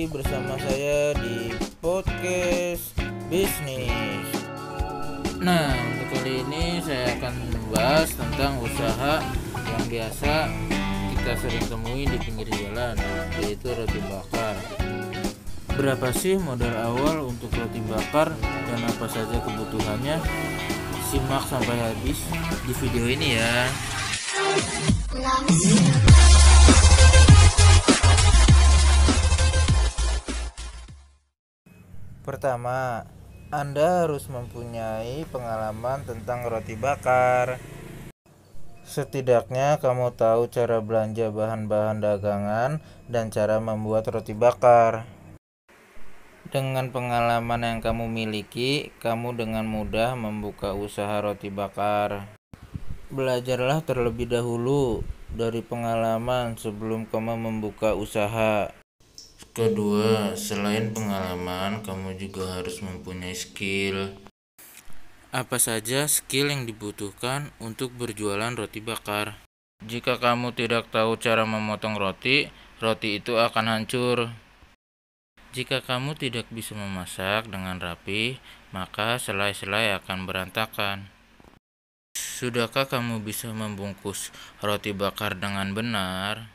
lagi bersama saya di podcast bisnis. Nah, untuk kali ini saya akan membahas tentang usaha yang biasa kita sering temui di pinggir jalan, yaitu roti bakar. Berapa sih modal awal untuk roti bakar dan apa saja kebutuhannya? Simak sampai habis di video ini ya. Pertama, Anda harus mempunyai pengalaman tentang roti bakar. Setidaknya kamu tahu cara belanja bahan-bahan dagangan dan cara membuat roti bakar. Dengan pengalaman yang kamu miliki, kamu dengan mudah membuka usaha roti bakar. Belajarlah terlebih dahulu dari pengalaman sebelum kamu membuka usaha. Kedua, selain pengalaman, kamu juga harus mempunyai skill. Apa saja skill yang dibutuhkan untuk berjualan roti bakar? Jika kamu tidak tahu cara memotong roti, roti itu akan hancur. Jika kamu tidak bisa memasak dengan rapi, maka selai-selai akan berantakan. Sudahkah kamu bisa membungkus roti bakar dengan benar?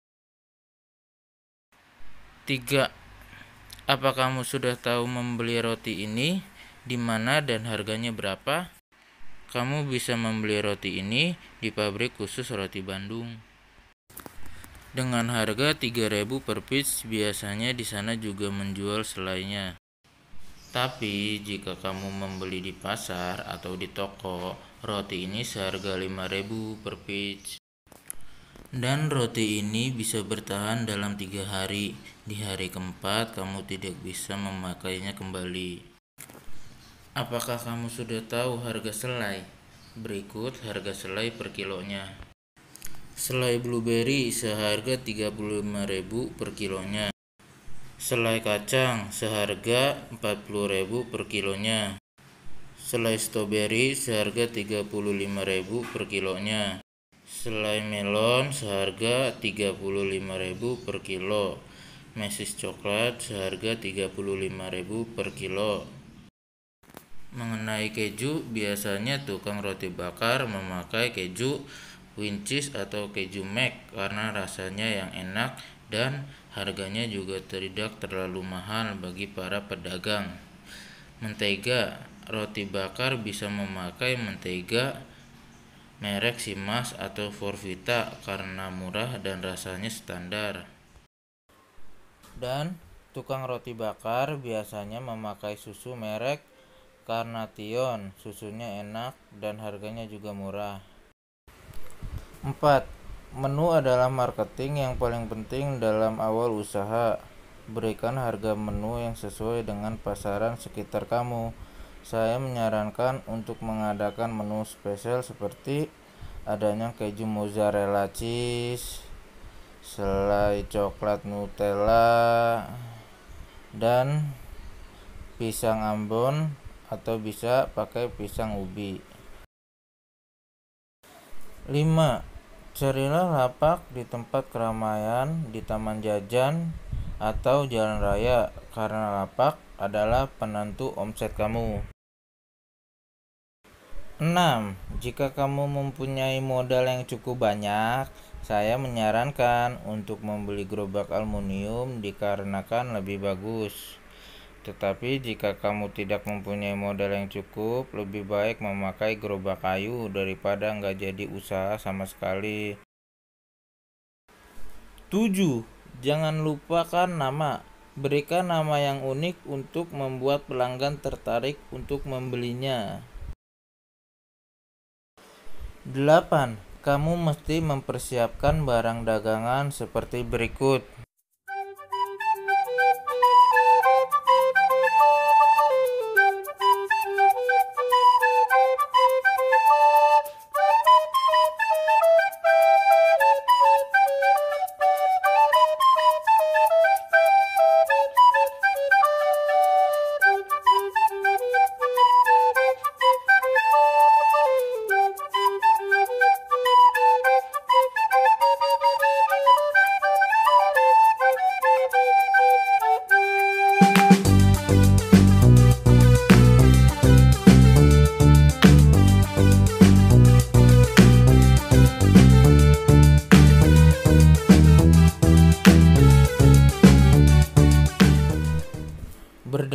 3. Apa kamu sudah tahu membeli roti ini, di mana dan harganya berapa? Kamu bisa membeli roti ini di pabrik khusus roti Bandung. Dengan harga 3.000 per piece, biasanya di sana juga menjual selainya. Tapi jika kamu membeli di pasar atau di toko, roti ini seharga 5.000 per piece. Dan roti ini bisa bertahan dalam 3 hari. Di hari keempat, kamu tidak bisa memakainya kembali. Apakah kamu sudah tahu harga selai? Berikut harga selai per kilonya. Selai blueberry seharga 35.000 per kilonya. Selai kacang seharga 40.000 per kilonya. Selai stroberi seharga 35.000 per kilonya. Selai melon seharga 35.000 per kilo. Mesis coklat seharga 35.000 per kilo. Mengenai keju, biasanya tukang roti bakar memakai keju Winchis atau keju Mac karena rasanya yang enak dan harganya juga tidak terlalu mahal bagi para pedagang. Mentega, roti bakar bisa memakai mentega merek Simas atau Forvita karena murah dan rasanya standar. Dan tukang roti bakar biasanya memakai susu merek Carnation, susunya enak dan harganya juga murah. 4. Menu adalah marketing yang paling penting dalam awal usaha. Berikan harga menu yang sesuai dengan pasaran sekitar kamu. Saya menyarankan untuk mengadakan menu spesial seperti adanya keju mozzarella cheese, selai coklat Nutella, dan pisang Ambon atau bisa pakai pisang ubi. 5. Carilah lapak di tempat keramaian, di taman jajan, atau jalan raya, karena lapak adalah penentu omset kamu. 6. Jika kamu mempunyai modal yang cukup banyak, saya menyarankan untuk membeli gerobak aluminium dikarenakan lebih bagus. Tetapi jika kamu tidak mempunyai modal yang cukup, lebih baik memakai gerobak kayu daripada nggak jadi usaha sama sekali. 7. Jangan lupakan nama. Berikan nama yang unik untuk membuat pelanggan tertarik untuk membelinya. 8. Kamu mesti mempersiapkan barang dagangan seperti berikut.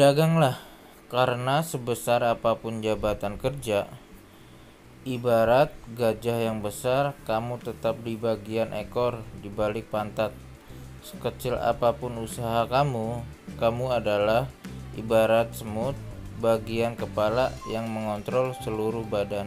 Berdaganglah, karena sebesar apapun jabatan kerja, ibarat gajah yang besar, kamu tetap di bagian ekor, di balik pantat. Sekecil apapun usaha kamu, kamu adalah ibarat semut, bagian kepala yang mengontrol seluruh badan.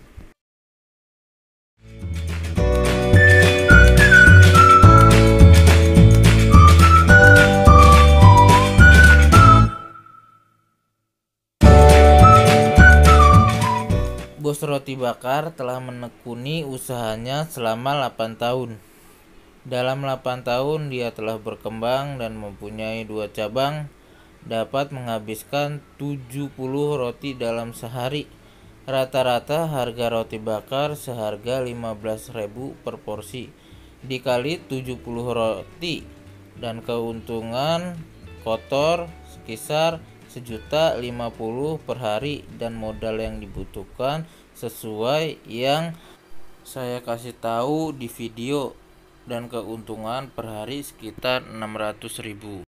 Bos roti bakar telah menekuni usahanya selama 8 tahun. Dalam 8 tahun dia telah berkembang dan mempunyai 2 cabang, dapat menghabiskan 70 roti dalam sehari. Rata-rata harga roti bakar seharga 15.000 per porsi, dikali 70 roti, dan keuntungan kotor sekisar 1.050.000 per hari, dan modal yang dibutuhkan sesuai yang saya kasih tahu di video, dan keuntungan per hari sekitar 600.000.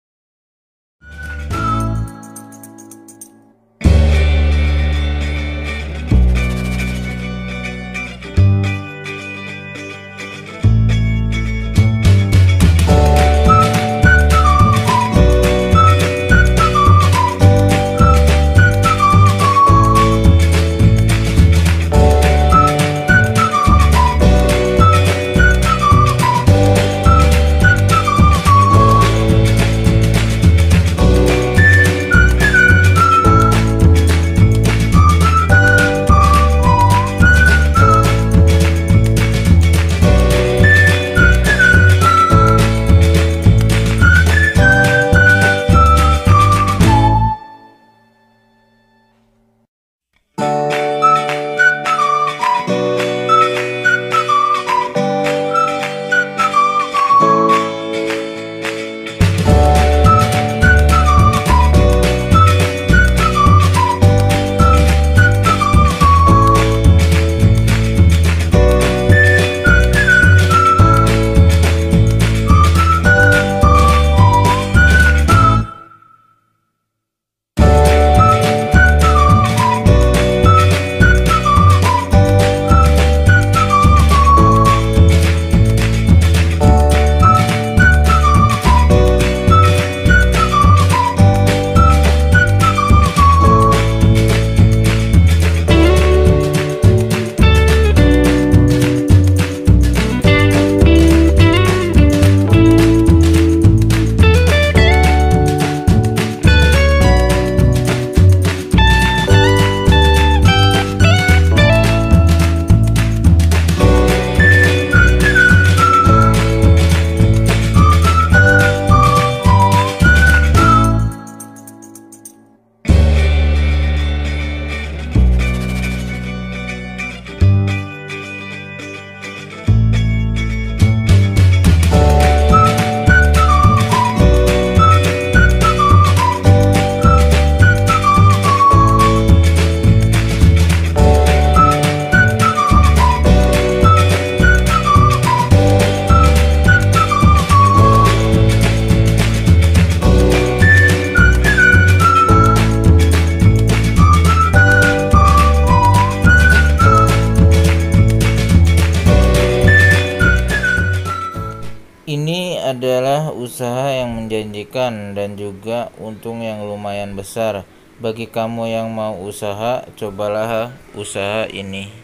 Ini adalah usaha yang menjanjikan dan juga untung yang lumayan besar. Bagi kamu yang mau usaha, cobalah usaha ini.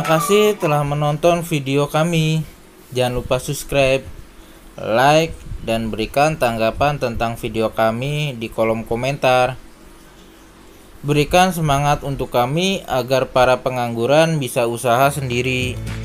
Terima kasih telah menonton video kami. Jangan lupa subscribe, like, dan berikan tanggapan tentang video kami di kolom komentar. Berikan semangat untuk kami agar para pengangguran bisa usaha sendiri.